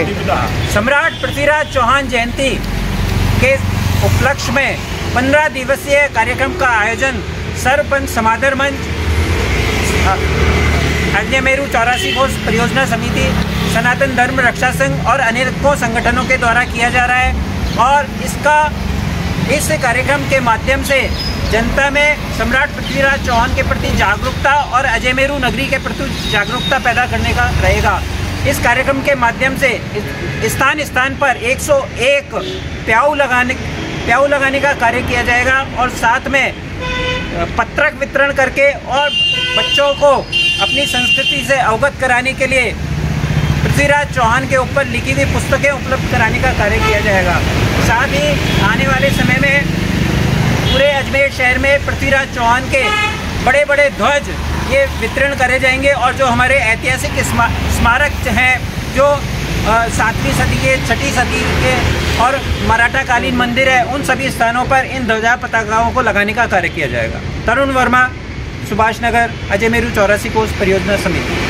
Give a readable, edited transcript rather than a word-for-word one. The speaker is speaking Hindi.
सम्राट पृथ्वीराज चौहान जयंती के उपलक्ष्य में 15 दिवसीय कार्यक्रम का आयोजन सरपंच समादर मंच, अजयमेरू 84 कोष परियोजना समिति, सनातन धर्म रक्षा संघ और अनेकों संगठनों के द्वारा किया जा रहा है। और इस कार्यक्रम के माध्यम से जनता में सम्राट पृथ्वीराज चौहान के प्रति जागरूकता और अजयमेरू नगरी के प्रति जागरूकता पैदा करने का रहेगा। इस कार्यक्रम के माध्यम से स्थान स्थान पर 101 प्याऊ लगाने का कार्य किया जाएगा और साथ में पत्रक वितरण करके और बच्चों को अपनी संस्कृति से अवगत कराने के लिए पृथ्वीराज चौहान के ऊपर लिखी हुई पुस्तकें उपलब्ध कराने का कार्य किया जाएगा। साथ ही आने वाले समय में पूरे अजमेर शहर में पृथ्वीराज चौहान के बड़े बड़े ध्वज ये वितरण करे जाएंगे और जो हमारे ऐतिहासिक स्मारक हैं, जो 7वीं सदी के 6ठी सदी के और मराठा कालीन मंदिर है, उन सभी स्थानों पर इन ध्वजा पताकाओं को लगाने का कार्य किया जाएगा। तरुण वर्मा, सुभाष नगर, अजयमेरू 84 कोष परियोजना समिति।